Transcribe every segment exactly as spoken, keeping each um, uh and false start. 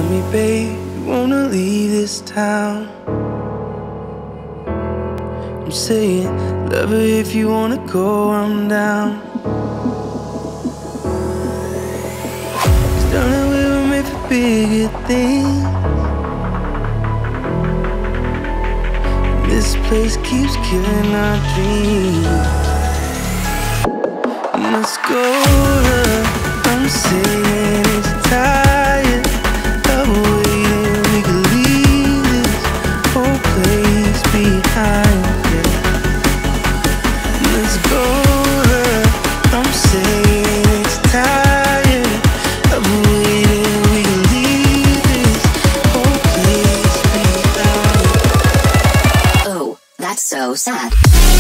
me, babe, you wanna leave this town. I'm saying, love her if you wanna go, I'm down. Cause down there we were made for bigger things. This place keeps killing our dreams. Let's go, love, I'm saying it's tired of waiting. We could leave this whole place behind, yeah. Let's go, love, I'm saying it's tired of waiting. We could leave this whole place behind. Oh, that's so sad.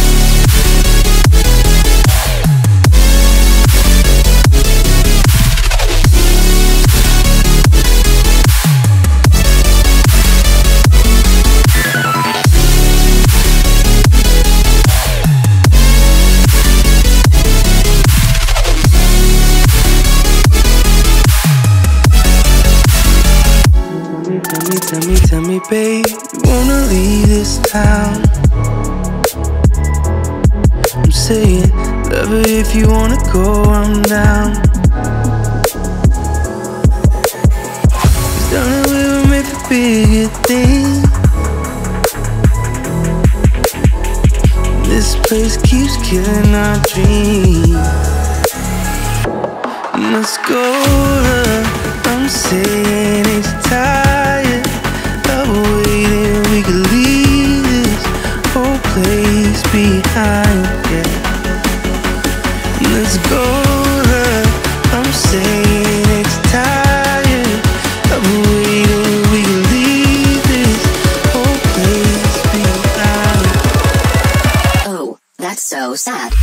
Tell me, tell me, tell me, babe, you wanna leave this town. I'm saying, love her if you wanna go, I'm down. Cause down there we were made for bigger things. This place keeps killing our dreams. Let's go, love, I'm saying it's tired of waiting. We could leave this whole place behind, yeah. Let's go, love, I'm saying it's tired of waiting. We could leave this whole place behind. Oh, that's so sad.